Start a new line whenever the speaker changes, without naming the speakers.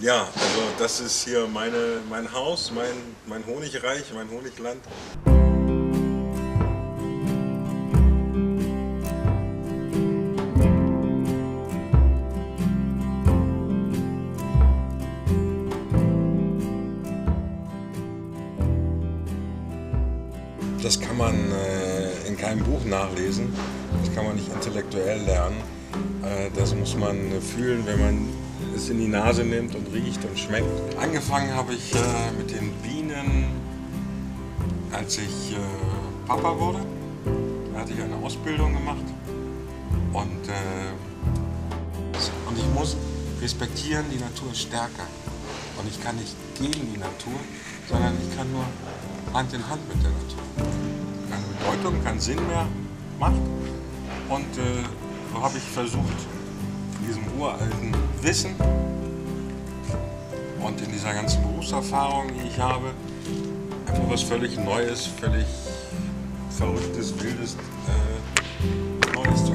Ja, also das ist hier mein Haus, mein Honigreich, mein Honigland. Das kann man in keinem Buch nachlesen, das kann man nicht intellektuell lernen. Das muss man fühlen, wenn man es in die Nase nimmt und riecht und schmeckt. Angefangen habe ich mit den Bienen, als ich Papa wurde. Da hatte ich eine Ausbildung gemacht und ich muss respektieren, die Natur ist stärker. Und ich kann nicht gegen die Natur, sondern ich kann nur Hand in Hand mit der Natur. Keine Bedeutung, keinen Sinn mehr macht. Und so habe ich versucht, in diesem uralten Wissen und in dieser ganzen Berufserfahrung, die ich habe, einfach was völlig Neues, völlig Verrücktes, Wildes, Neues zu